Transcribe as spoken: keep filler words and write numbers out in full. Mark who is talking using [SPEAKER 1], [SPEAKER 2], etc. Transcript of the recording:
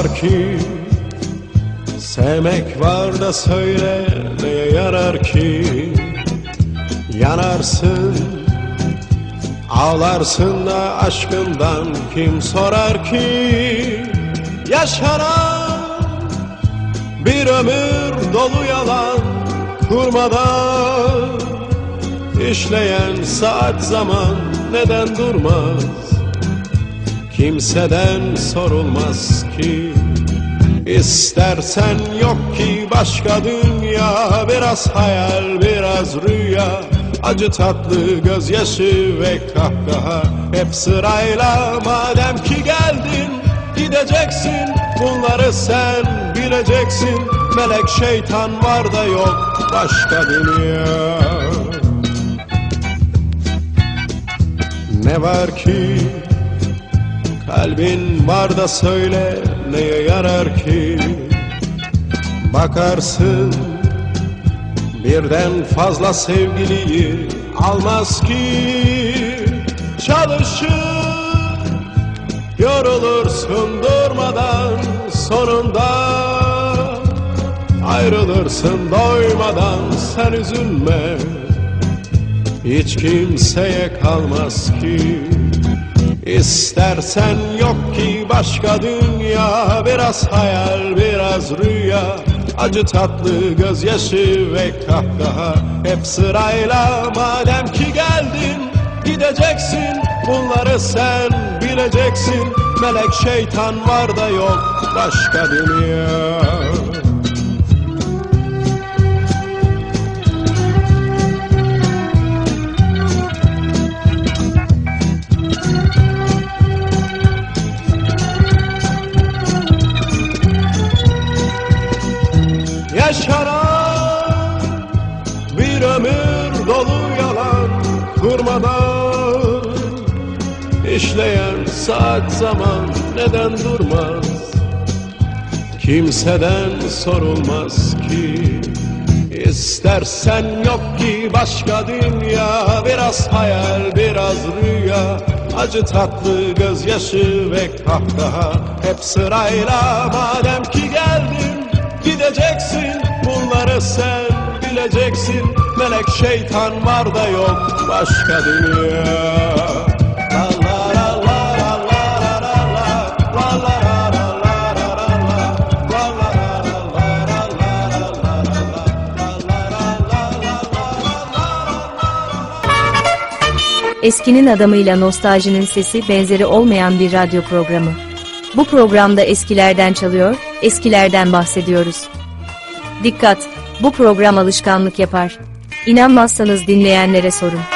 [SPEAKER 1] var ki? Sevmek var da söyle, neye yarar ki? Yanarsın, ağlarsın da aşkından kim sorar ki? Yaşanan bir ömür dolu yalan kurmadan, işleyen saat zaman neden durmaz? Kimseden sorulmaz ki. İstersen yok ki başka dünya, biraz hayal biraz rüya, acı tatlı gözyaşı ve kahkaha hep sırayla. Madem ki geldin gideceksin, bunları sen bileceksin. Melek şeytan var da yok başka dünya. Ne var ki? Kalbin var da söyle, neye yarar ki? Bakarsın birden fazla sevgiliyi almaz ki. Çalışır, yorulursun durmadan, sonunda ayrılırsın doymadan. Sen üzülme, hiç kimseye kalmaz ki. İstersen yok ki başka dünya, biraz hayal biraz rüya, acı tatlı gözyaşı ve kahkaha hep sırayla. Madem ki geldin gideceksin, bunları sen bileceksin. Melek şeytan var da yok başka dünya. Yaşanan bir ömür dolu yalan kurmadan, işleyen saat zaman neden durmaz? Kimseden sorulmaz ki. İstersen yok ki başka dünya, biraz hayal biraz rüya, acı tatlı gözyaşı ve kahkaha hep sırayla. Madem ki geldin gideceksin, bunları sen bileceksin. Melek şeytan var da yok başka dünya.
[SPEAKER 2] Eskinin adamıyla nostaljinin sesi benzeri olmayan bir radyo programı. Bu programda eskilerden çalıyor, eskilerden bahsediyoruz. Dikkat! Bu program alışkanlık yapar. İnanmazsanız dinleyenlere sorun.